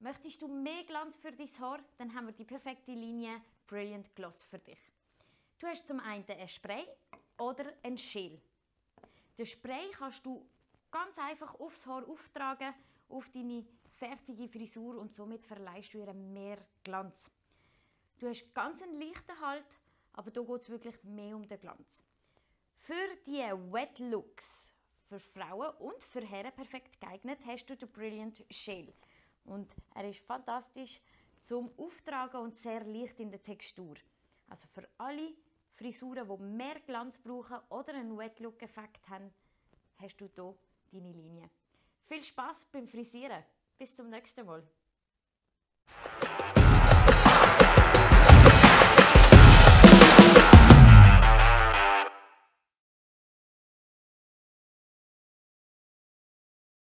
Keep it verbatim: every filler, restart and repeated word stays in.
Möchtest du mehr Glanz für dein Haar, dann haben wir die perfekte Linie Brilliant Gloss für dich. Du hast zum einen ein Spray oder ein Gel. Den Spray kannst du ganz einfach aufs Haar auftragen, auf deine fertige Frisur und somit verleihst du ihr mehr Glanz. Du hast ganz einen leichten Halt, aber hier geht es wirklich mehr um den Glanz. Für die Wet Looks, für Frauen und für Herren perfekt geeignet, hast du den Brilliant Gel. Und er ist fantastisch zum Auftragen und sehr leicht in der Textur. Also für alle Frisuren, die mehr Glanz brauchen oder einen Wet Look Effekt haben, hast du hier deine Linie. Viel Spaß beim Frisieren. Bis zum nächsten Mal.